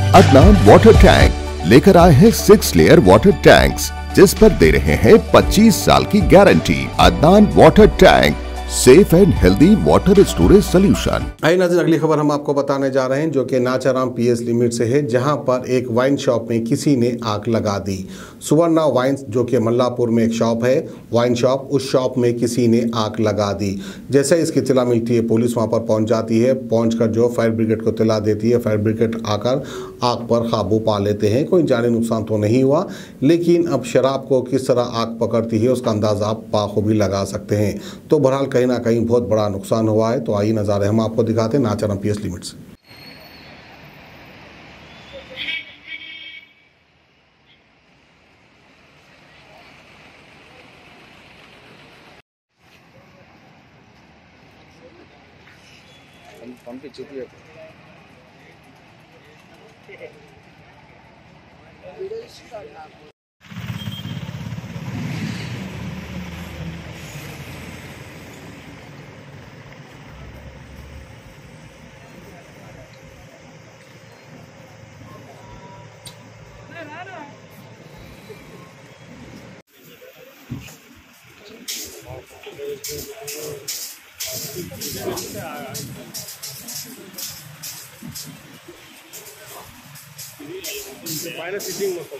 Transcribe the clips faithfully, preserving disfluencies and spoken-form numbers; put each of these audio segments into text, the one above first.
Adnan water tank लेकर आए हैं सिक्स लेयर वाटर टैंक्स, जिस पर दे रहे हैं पच्चीस साल की गारंटी। Adnan water tank, safe and healthy water storage solution. आइए नाज़रीन, अगली खबर हम आपको बताने जा रहे हैं जो कि नाचाराम पीएस लिमिट से है, जहां पर एक वाइन शॉप में किसी ने आग लगा दी। सुवर्णा वाइन्स जो कि मल्लापुर में एक शॉप है, वाइन शॉप, उस शॉप में किसी ने आग लगा दी। जैसे इसकी इत्तला मिलती है, पुलिस वहां पर पहुंच जाती है। पहुंचकर जो फायर ब्रिगेड को इत्तला देती है, फायर ब्रिगेड आकर आग पर काबू पा लेते हैं। कोई जानी नुकसान तो नहीं हुआ, लेकिन अब शराब को किस तरह आग पकड़ती है उसका अंदाज़ा आप बाखूबी लगा सकते हैं। तो बहरहाल कहीं ना कहीं बहुत बड़ा नुकसान हुआ है। तो आइए नज़ारे हम आपको दिखाते हैं नाचाराम पीएस लिमिट से। పైన సిట్టింగ్ మొత్తం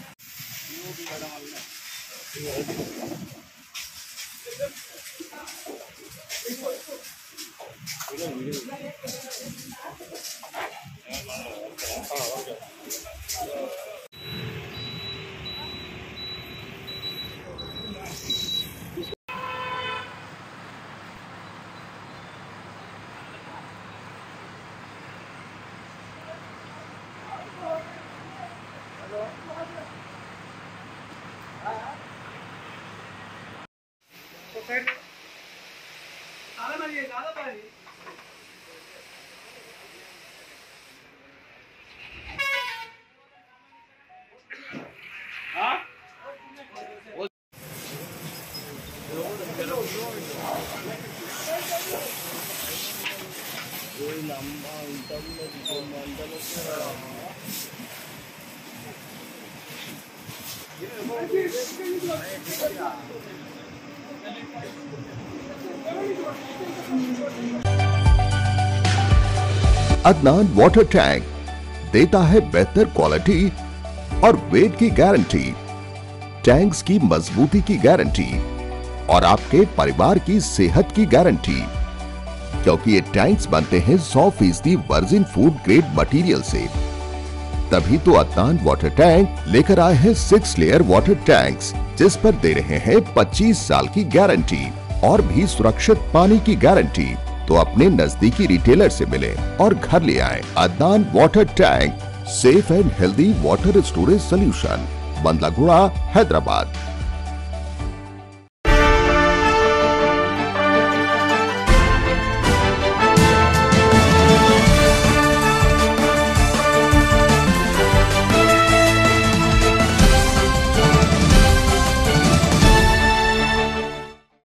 अदनान वाटर टैंक देता है बेहतर क्वालिटी और वेट की गारंटी, टैंक्स की मजबूती की गारंटी और आपके परिवार की सेहत की गारंटी, क्योंकि ये टैंक्स बनते हैं सौ फीसदी वर्जिन फूड ग्रेड मटेरियल से। तभी तो अदनान वाटर टैंक लेकर आए हैं सिक्स लेयर वाटर टैंक्स, जिस पर दे रहे हैं पच्चीस साल की गारंटी और भी सुरक्षित पानी की गारंटी। तो अपने नजदीकी रिटेलर से मिले और घर ले आए Adnan water tank, safe and healthy water storage solution, Bandlaguda, Hyderabad.